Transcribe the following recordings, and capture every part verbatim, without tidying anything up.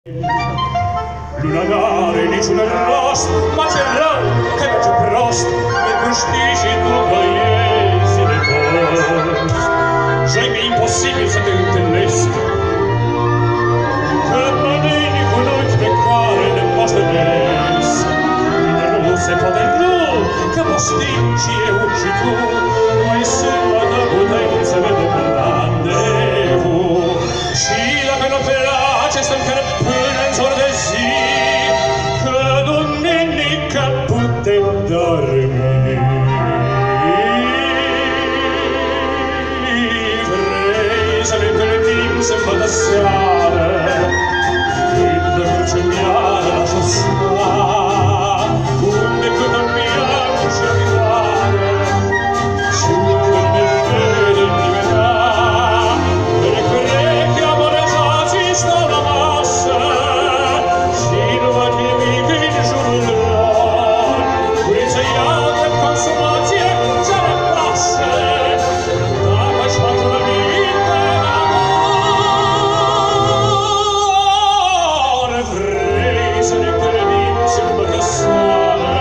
Luna n-are niciun rost, ma c'è rău că merge prost, pentru știi și tu că iese de cost. Și-i mi-e imposibil să te întâlnesc, că mănânci cu un ochi pe care ne moștenesc. Dar nu se poate nu, că postim și eu și tu, noi sâmbătă putem să vedem randevu. Și dacă nu place, stăm chiar până în zor de zi, că duminică putem dormi. Vrei să ne întâlnim sâmbătă seară, când mergem-iară la șosea, unde cântăm piano și chitară, și unde nu ne vede nimeni. Le pereche amoreggiati stau la massa, și nu văd nimic în jurul lor. Purița iată consumație ce le pasă, dacă-și face la minte d'amor. Vrei să ne întâlnim sâmbătă seară,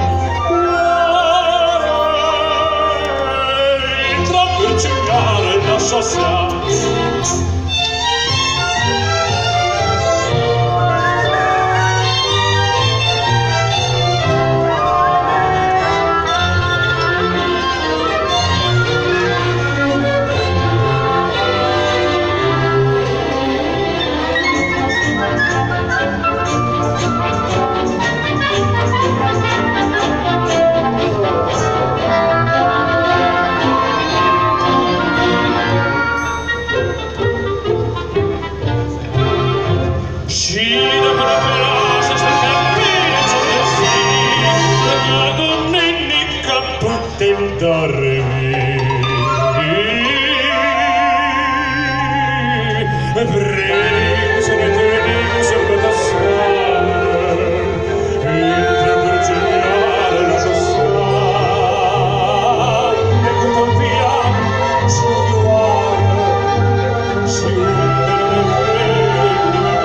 intră cârciumiară la șosea. Și dacă ne place să stăm bine în zor de zi, că duminică putem dormi. Vrei să ne întâlnim sâmbătă seară, intră cârciumiară la șosea, unde cântăm piano și vioară, și unde nu ne vede nimeni.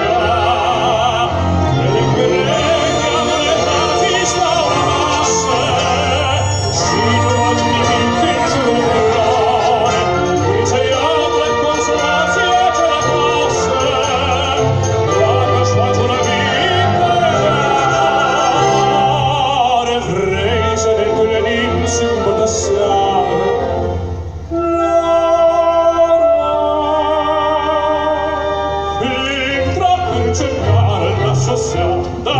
Le pereche amoreggiati stau la massa, și nu văd nimic în jurul lor. Purița iată consolație ce le pasă, dacă-și face una minte d'amor. Vrei să ne întâlnim sâmbătă seară, intră cârciumiară la șosea. Da,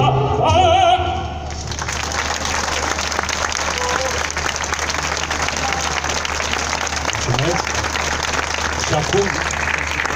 mulțumesc. Și acum